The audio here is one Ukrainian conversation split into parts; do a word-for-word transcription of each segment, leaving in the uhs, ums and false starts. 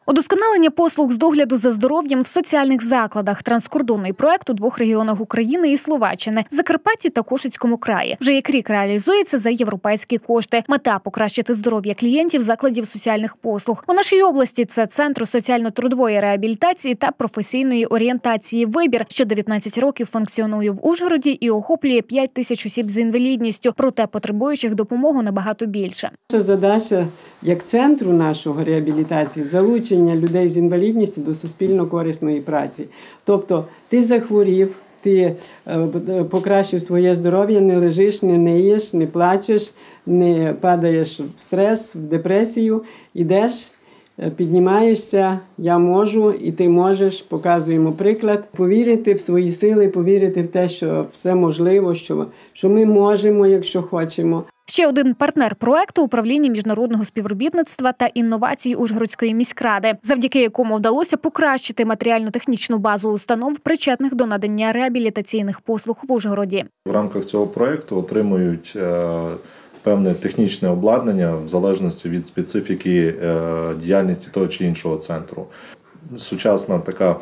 Удосконалення послуг з догляду за здоров'ям в соціальних закладах. Транскордонний проект у двох регіонах України і Словаччини – Закарпатті та Кошицькому краї. Вже як рік реалізується за європейські кошти. Мета – покращити здоров'я клієнтів закладів соціальних послуг. У нашій області це Центр соціально-трудової реабілітації та професійної орієнтації «Вибір», що дев'ятнадцять років функціонує в Ужгороді і охоплює п'ять тисяч осіб з інвалідністю, проте потребуючих допомоги набагато більше. Наша задача як центру нашого реабілітації – залучення людей з інвалідністю до суспільно-корисної праці. Тобто ти захворів, ти покращив своє здоров'я, не лежиш, не ниєш, не плачеш, не падаєш в стрес, в депресію, ідеш, піднімаєшся, я можу і ти можеш, показуємо приклад. Повірити в свої сили, повірити в те, що все можливо, що, що ми можемо, якщо хочемо. Ще один партнер проекту – управління міжнародного співробітництва та інновацій Ужгородської міськради, завдяки якому вдалося покращити матеріально-технічну базу установ, причетних до надання реабілітаційних послуг в Ужгороді. В рамках цього проекту отримують е, певне технічне обладнання в залежності від специфіки е, діяльності того чи іншого центру. Сучасна така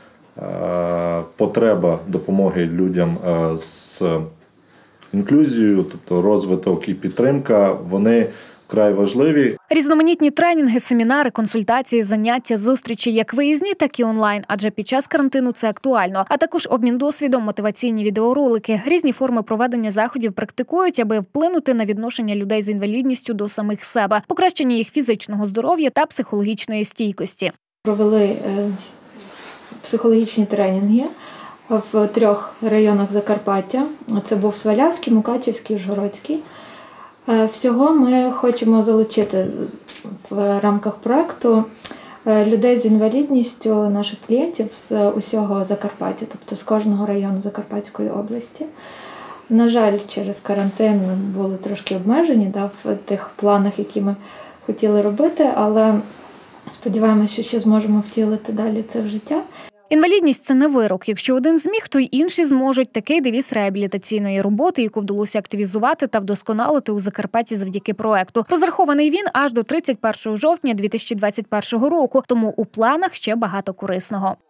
е, потреба допомоги людям е, з інклюзію, тобто розвиток і підтримка, вони вкрай важливі. Різноманітні тренінги, семінари, консультації, заняття, зустрічі як виїзні, так і онлайн, адже під час карантину це актуально. А також обмін досвідом, мотиваційні відеоролики. Різні форми проведення заходів практикують, аби вплинути на відношення людей з інвалідністю до самих себе, покращення їх фізичного здоров'я та психологічної стійкості. Провели психологічні тренінги в трьох районах Закарпаття. Це був Свалявський, Мукачівський, Ужгородський. Всього ми хочемо залучити в рамках проекту людей з інвалідністю, наших клієнтів з усього Закарпаття, тобто з кожного району Закарпатської області. На жаль, через карантин ми були трошки обмежені да, в тих планах, які ми хотіли робити, але сподіваємося, що ще зможемо втілити далі це в життя. Інвалідність – це не вирок. Якщо один зміг, то й інші зможуть. Такий девіз реабілітаційної роботи, яку вдалося активізувати та вдосконалити у Закарпатті завдяки проекту. Розрахований він аж до тридцять першого жовтня дві тисячі двадцять першого року, тому у планах ще багато корисного.